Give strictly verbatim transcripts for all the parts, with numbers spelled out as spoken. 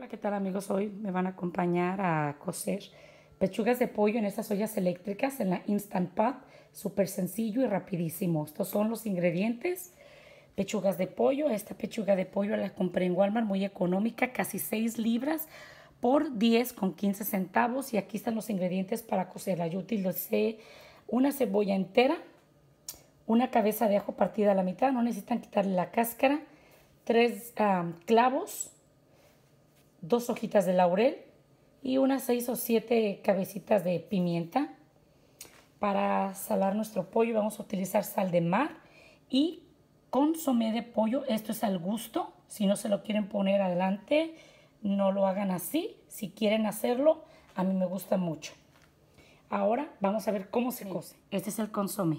Hola, ¿qué tal amigos? Hoy me van a acompañar a cocer pechugas de pollo en estas ollas eléctricas en la Instant Pot. Súper sencillo y rapidísimo. Estos son los ingredientes. Pechugas de pollo. Esta pechuga de pollo la compré en Walmart, muy económica, casi seis libras por diez con quince centavos. Y aquí están los ingredientes para cocerla. Yo utilicé una cebolla entera, una cabeza de ajo partida a la mitad, no necesitan quitarle la cáscara, tres um, clavos, dos hojitas de laurel y unas seis o siete cabecitas de pimienta. Para salar nuestro pollo vamos a utilizar sal de mar y consomé de pollo. Esto es al gusto. Si no se lo quieren poner adelante, no lo hagan así. Si quieren hacerlo, a mí me gusta mucho. Ahora vamos a ver cómo se cose. Este es el consomé.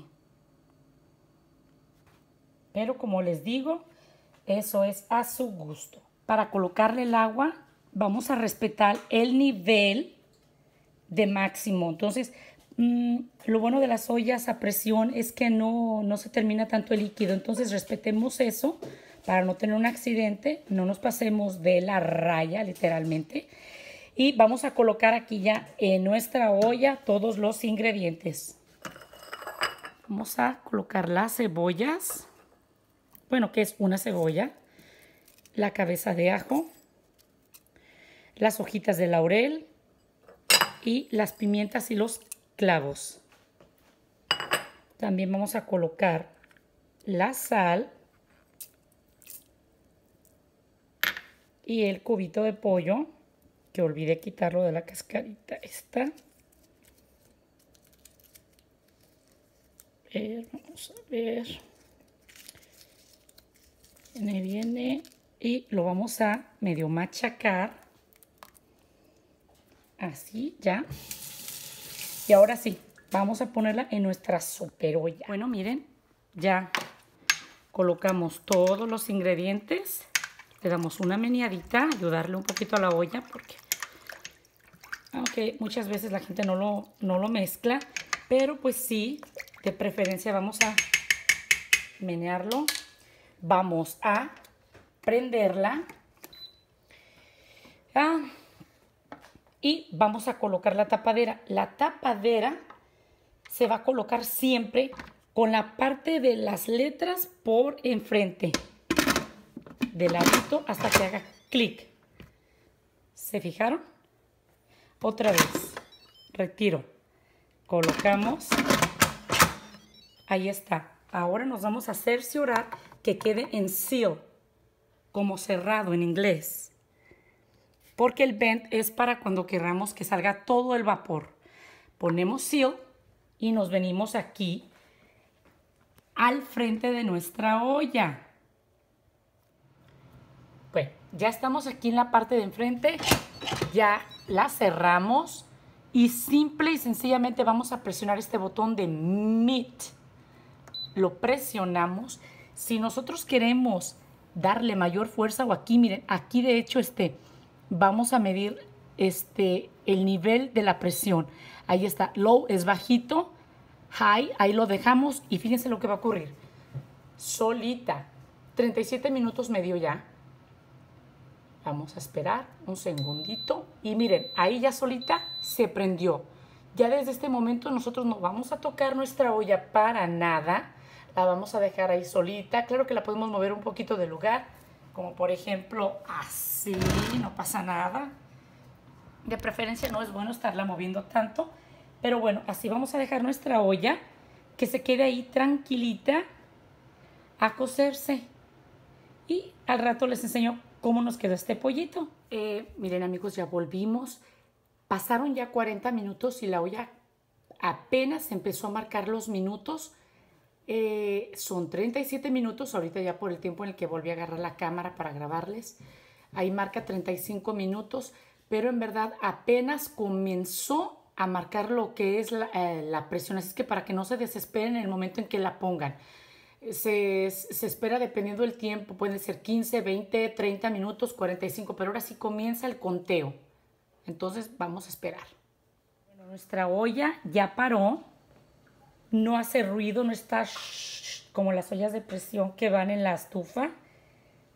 Pero como les digo, eso es a su gusto. Para colocarle el agua, vamos a respetar el nivel de máximo. Entonces, mmm, lo bueno de las ollas a presión es que no, no se termina tanto el líquido. Entonces, respetemos eso para no tener un accidente. No nos pasemos de la raya, literalmente. Y vamos a colocar aquí ya en nuestra olla todos los ingredientes. Vamos a colocar las cebollas. Bueno, que es una cebolla. La cabeza de ajo, las hojitas de laurel y las pimientas y los clavos. También vamos a colocar la sal y el cubito de pollo, que olvidé quitarlo de la cascarita esta. A ver, vamos a ver. Viene, viene. Y lo vamos a medio machacar. Así, ya. Y ahora sí, vamos a ponerla en nuestra super olla. Bueno, miren, ya colocamos todos los ingredientes. Le damos una meneadita, ayudarle un poquito a la olla, porque aunque muchas veces la gente no lo, no lo mezcla, pero pues sí, de preferencia vamos a menearlo. Vamos a prenderla ah, y vamos a colocar la tapadera. La tapadera se va a colocar siempre con la parte de las letras por enfrente, de ladito hasta que haga clic. ¿Se fijaron? Otra vez, retiro, colocamos, ahí está. Ahora nos vamos a cerciorar que quede en seal, como cerrado en inglés. Porque el vent es para cuando queramos que salga todo el vapor. Ponemos seal y nos venimos aquí al frente de nuestra olla. Bueno, ya estamos aquí en la parte de enfrente. Ya la cerramos y simple y sencillamente vamos a presionar este botón de mute. Lo presionamos. Si nosotros queremos darle mayor fuerza, o aquí, miren, aquí de hecho este, vamos a medir este, el nivel de la presión. Ahí está, low es bajito, high, ahí lo dejamos y fíjense lo que va a ocurrir. Solita, treinta y siete minutos me dio ya. Vamos a esperar un segundito y miren, ahí ya solita se prendió. Ya desde este momento nosotros no vamos a tocar nuestra olla para nada. La vamos a dejar ahí solita. Claro que la podemos mover un poquito de lugar, como por ejemplo así, no pasa nada. De preferencia no es bueno estarla moviendo tanto, pero bueno, así vamos a dejar nuestra olla que se quede ahí tranquilita a cocerse. Y al rato les enseño cómo nos quedó este pollito. Eh, miren amigos, ya volvimos. Pasaron ya cuarenta minutos y la olla apenas empezó a marcar los minutos. Eh, son treinta y siete minutos, ahorita ya por el tiempo en el que volví a agarrar la cámara para grabarles. Ahí marca treinta y cinco minutos, pero en verdad apenas comenzó a marcar lo que es la, eh, la presión. Así es que para que no se desesperen en el momento en que la pongan. Se, se espera dependiendo del tiempo, pueden ser quince, veinte, treinta minutos, cuarenta y cinco, pero ahora sí comienza el conteo. Entonces vamos a esperar. Bueno, nuestra olla ya paró. No hace ruido, no está shh, como las ollas de presión que van en la estufa.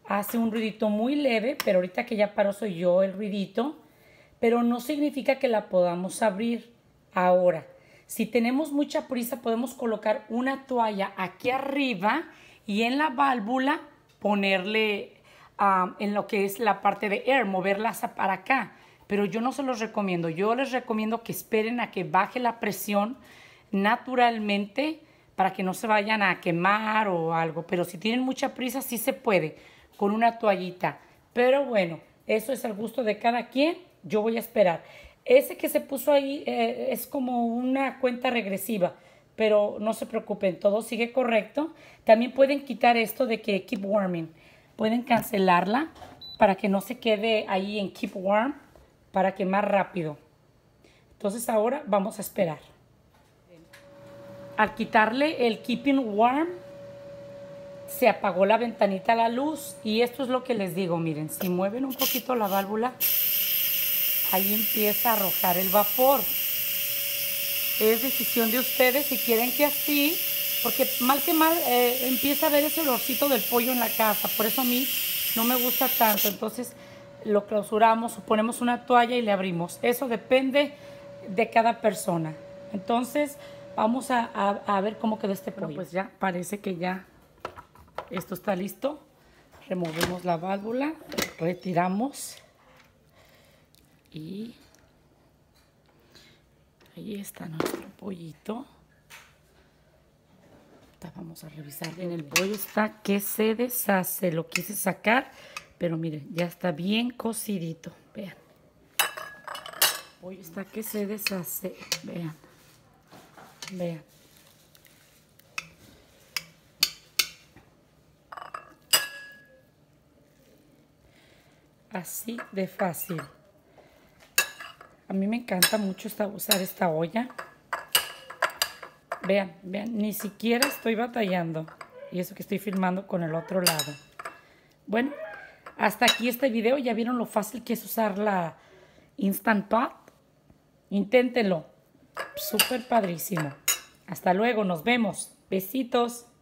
hace un ruidito muy leve, pero ahorita que ya paró soy yo el ruidito, pero no significa que la podamos abrir. Ahora, si tenemos mucha prisa, podemos colocar una toalla aquí arriba y en la válvula ponerle um, en lo que es la parte de air, moverla para acá. Pero yo no se los recomiendo. Yo les recomiendo que esperen a que baje la presión naturalmente para que no se vayan a quemar o algo. Pero si tienen mucha prisa, sí se puede con una toallita. Pero bueno, eso es al gusto de cada quien. Yo voy a esperar. Ese que se puso ahí eh, es como una cuenta regresiva, pero no se preocupen, todo sigue correcto. También pueden quitar esto de que keep warming. Pueden cancelarla para que no se quede ahí en keep warm, para quemar rápido. Entonces ahora vamos a esperar. Al quitarle el keeping warm, se apagó la ventanita a la luz y esto es lo que les digo. Miren, si mueven un poquito la válvula, ahí empieza a arrojar el vapor. Es decisión de ustedes si quieren que así, porque mal que mal eh, empieza a ver ese olorcito del pollo en la casa. Por eso a mí no me gusta tanto. Entonces lo clausuramos o ponemos una toalla y le abrimos. Eso depende de cada persona. Entonces vamos a, a, a ver cómo quedó este pollo. Bueno, pues ya parece que ya esto está listo. Removemos la válvula, retiramos. Y ahí está nuestro pollito. Ahorita vamos a revisar bien. El pollo está que se deshace. Lo quise sacar, pero miren, ya está bien cocidito. Vean. El pollo está que se deshace. Vean. Vean. Así de fácil. A mí me encanta mucho esta, usar esta olla. Vean, vean, ni siquiera estoy batallando. Y eso que estoy filmando con el otro lado. Bueno, hasta aquí este video. Ya vieron lo fácil que es usar la Instant Pot. Inténtenlo. Súper padrísimo. Hasta luego, nos vemos. Besitos.